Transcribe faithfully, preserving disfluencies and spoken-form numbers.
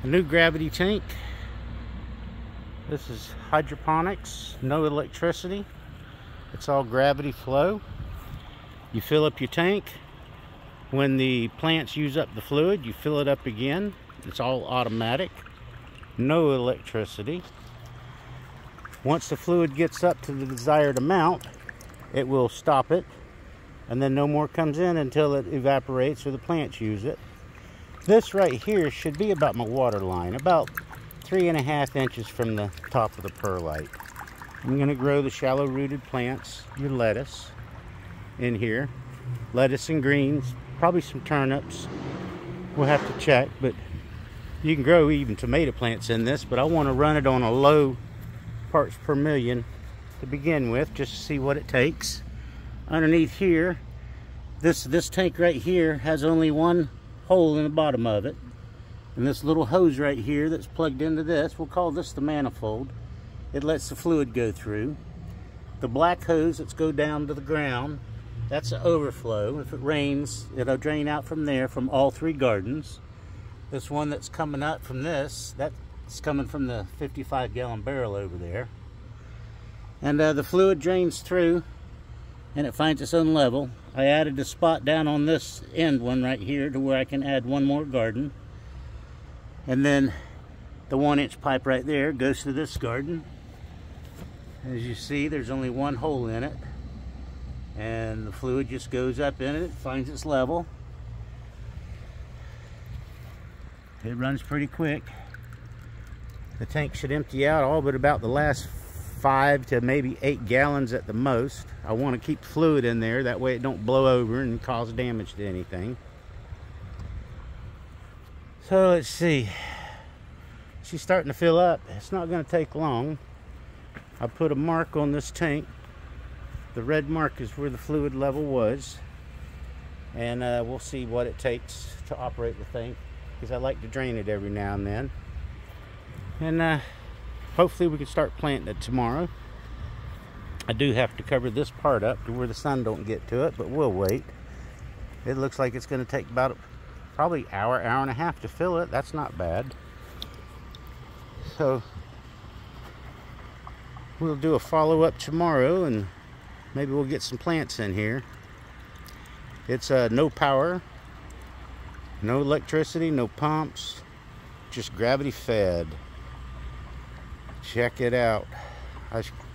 New gravity tank. This is hydroponics, no electricity. It's all gravity flow. You fill up your tank. When the plants use up the fluid, you fill it up again. It's all automatic, no electricity. Once the fluid gets up to the desired amount, it will stop it, and then no more comes in until it evaporates or the plants use it. This right here should be about my water line, about three and a half inches from the top of the perlite. I'm going to grow the shallow rooted plants, your lettuce in here, lettuce and greens, probably some turnips. We'll have to check, but you can grow even tomato plants in this, but I want to run it on a low parts per million to begin with, just to see what it takes. Underneath here, this this tank right here has only one hole in the bottom of it, and this little hose right here that's plugged into this, we'll call this the manifold. It lets the fluid go through. The black hose that's go down to the ground, that's the overflow. If it rains, it'll drain out from there from all three gardens. This one that's coming up from this, that's coming from the fifty-five gallon barrel over there. And uh, the fluid drains through and it finds its own level. I added a spot down on this end one right here to where I can add one more garden. And then the one inch pipe right there goes to this garden. As you see, there's only one hole in it. And the fluid just goes up in it, finds its level. It runs pretty quick. The tank should empty out all but about the last five to maybe eight gallons at the most. I want to keep fluid in there, that way it don't blow over and cause damage to anything. So let's see, she's starting to fill up. It's not going to take long. I put a mark on this tank. The red mark is where the fluid level was, and uh, we'll see what it takes to operate the thing, because I like to drain it every now and then. And uh, hopefully we can start planting it tomorrow. I do have to cover this part up to where the sun don't get to it, but we'll wait. It looks like it's going to take about probably hour, hour and a half to fill it. That's not bad. So we'll do a follow-up tomorrow, and maybe we'll get some plants in here. It's uh, no power, no electricity, no pumps, just gravity fed. Check it out. I